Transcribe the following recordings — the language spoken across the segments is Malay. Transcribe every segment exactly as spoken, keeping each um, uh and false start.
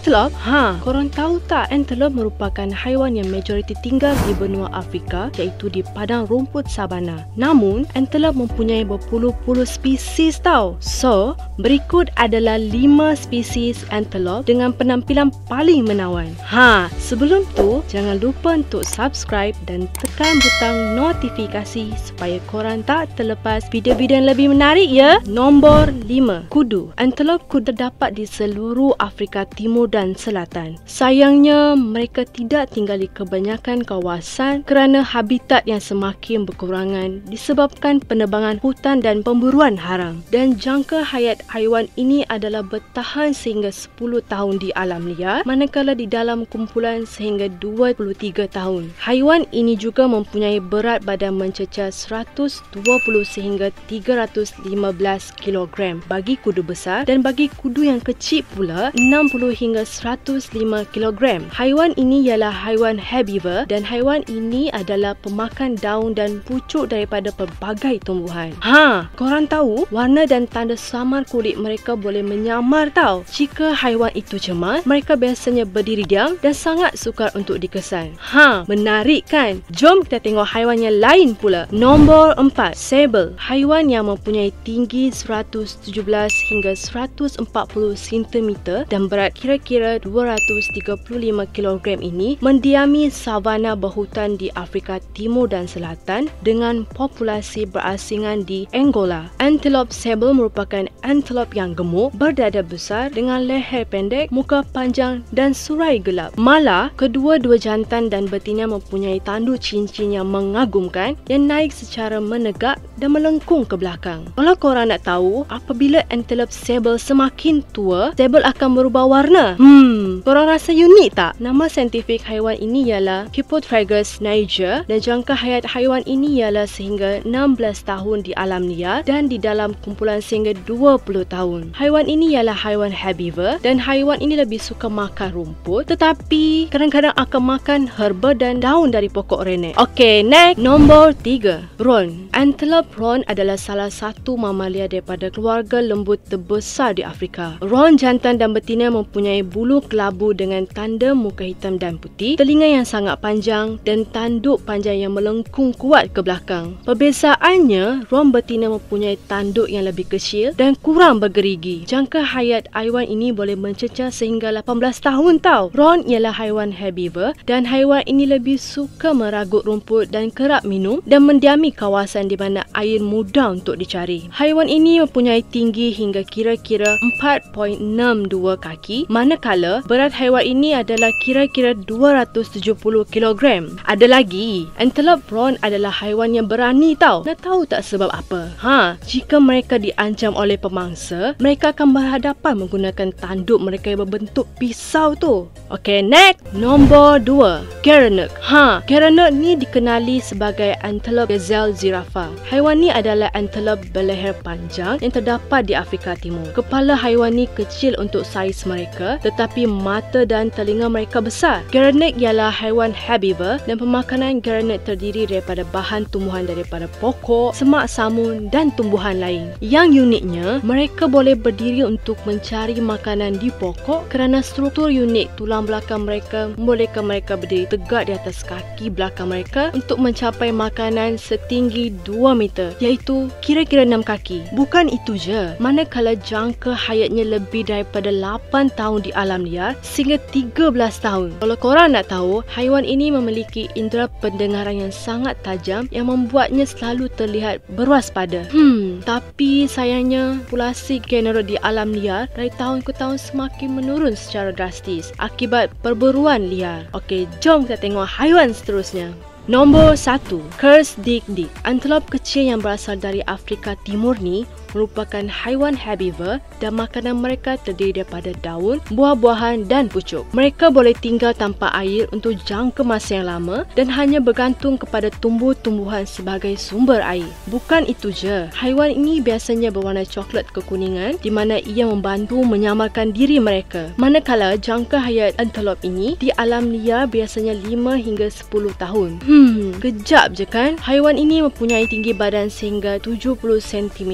Antelope? Ha, korang tahu tak antelope merupakan haiwan yang majoriti tinggal di benua Afrika, iaitu di padang rumput sabana. Namun, antelope mempunyai berpuluh-puluh spesies tau. So, berikut adalah lima spesies antelope dengan penampilan paling menawan. Ha, sebelum tu, jangan lupa untuk subscribe dan tekan butang notifikasi supaya korang tak terlepas video-video yang lebih menarik ya. Nombor lima. Kudu. Antelope kudu terdapat di seluruh Afrika Timur dan Selatan. Sayangnya, mereka tidak tinggal di kebanyakan kawasan kerana habitat yang semakin berkurangan disebabkan penebangan hutan dan pemburuan haram. Dan jangka hayat haiwan ini adalah bertahan sehingga sepuluh tahun di alam liar, manakala di dalam kumpulan sehingga dua puluh tiga tahun. Haiwan ini juga mempunyai berat badan mencecah seratus dua puluh sehingga tiga ratus lima belas kilogram bagi kudu besar, dan bagi kudu yang kecil pula enam puluh hingga seratus lima kilogram. Haiwan ini ialah haiwan herbivore dan haiwan ini adalah pemakan daun dan pucuk daripada pelbagai tumbuhan. Ha, korang tahu warna dan tanda samar kulit mereka boleh menyamar tau. Jika haiwan itu cemas, mereka biasanya berdiri diam dan sangat sukar untuk dikesan. Ha, menarik kan? Jom kita tengok haiwan yang lain pula. Nombor empat. Sable. Haiwan yang mempunyai tinggi seratus tujuh belas hingga seratus empat puluh sentimeter dan berat kira-kira dua ratus tiga puluh lima kilogram ini mendiami savana berhutan di Afrika Timur dan Selatan dengan populasi berasingan di Angola. Antelope sable merupakan antelope yang gemuk, berdada besar dengan leher pendek, muka panjang dan surai gelap. Malah, kedua-dua jantan dan betina mempunyai tanduk cincin yang mengagumkan yang naik secara menegak dan melengkung ke belakang. Kalau korang nak tahu, apabila antelope sable semakin tua, sable akan berubah warna. Hmm, korang rasa unik tak? Nama saintifik haiwan ini ialah Hippotragus niger dan jangka hayat haiwan ini ialah sehingga enam belas tahun di alam liar dan di dalam kumpulan sehingga dua puluh tahun. Haiwan ini ialah haiwan herbivore dan haiwan ini lebih suka makan rumput, tetapi kadang-kadang akan makan herba dan daun dari pokok renek. Okey, next. Nombor tiga. Ron. Antelope ron adalah salah satu mamalia daripada keluarga lembu terbesar di Afrika. Ron jantan dan betina mempunyai bulu kelabu dengan tanda muka hitam dan putih, telinga yang sangat panjang dan tanduk panjang yang melengkung kuat ke belakang. Perbezaannya, ron betina mempunyai tanduk yang lebih kecil dan kurang bergerigi. Jangka hayat haiwan ini boleh mencecah sehingga lapan belas tahun tau. Ron ialah haiwan herbivore dan haiwan ini lebih suka meragut rumput dan kerap minum dan mendiami kawasan di mana air mudah untuk dicari. Haiwan ini mempunyai tinggi hingga kira-kira empat perpuluhan enam dua kaki, manakala berat haiwan ini adalah kira-kira dua ratus tujuh puluh kilogram. Ada lagi, antelope ron adalah haiwan yang berani tau. Nak tahu tak sebab apa? Ha, jika mereka diancam oleh pemangsa, mereka akan berhadapan menggunakan tanduk mereka yang berbentuk pisau tu. Okey, next. Nombor dua. Gerenuk. Ha, gerenuk ni dikenali sebagai antelope gazelle zirafa. Haiwan ni adalah antelope berleher panjang yang terdapat di Afrika Timur. Kepala haiwan ni kecil untuk saiz mereka, tetapi mata dan telinga mereka besar. Gerenuk ialah haiwan herbivore dan pemakanan gerenuk terdiri daripada bahan tumbuhan daripada pokok, semak samun dan tumbuhan lain. Yang uniknya, mereka boleh berdiri untuk mencari makanan di pokok kerana struktur unik tulang belakang mereka membolehkan mereka berdiri tegak di atas kaki belakang mereka untuk mencapai makanan setinggi dua meter, iaitu kira-kira enam kaki. Bukan itu je, manakala jangka hayatnya lebih daripada lapan tahun di alam liar sehingga tiga belas tahun. Kalau korang nak tahu, haiwan ini memiliki indera pendengaran yang sangat tajam yang membuatnya selalu terlihat berwaspada. Hmm, tapi sayangnya populasi gerenuk di alam liar dari tahun ke tahun semakin menurun secara drastis akibat perburuan liar. Okey, jom kita tengok haiwan seterusnya. Nombor satu. Kersdikdik. Antelope kecil yang berasal dari Afrika Timur ni merupakan haiwan herbivore dan makanan mereka terdiri daripada daun, buah-buahan dan pucuk. Mereka boleh tinggal tanpa air untuk jangka masa yang lama dan hanya bergantung kepada tumbuh-tumbuhan sebagai sumber air. Bukan itu je, haiwan ini biasanya berwarna coklat kekuningan di mana ia membantu menyamarkan diri mereka. Manakala jangka hayat antelope ini di alam liar biasanya lima hingga sepuluh tahun. Hmm, kejap je kan? Haiwan ini mempunyai tinggi badan sehingga tujuh puluh sentimeter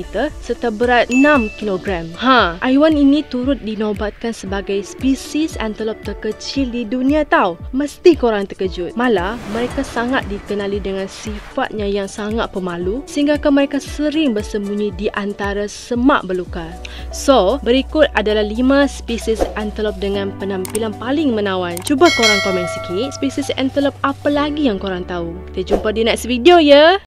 serta berat enam kilogram. Ha, haiwan ini turut dinobatkan sebagai spesies antelop terkecil di dunia tau. Mesti korang terkejut. Malah, mereka sangat dikenali dengan sifatnya yang sangat pemalu sehingga mereka sering bersembunyi di antara semak belukar. So, berikut adalah lima spesies antelop dengan penampilan paling menawan. Cuba korang komen sikit, spesies antelop apa lagi yang korang tahu. Kita jumpa di next video ya.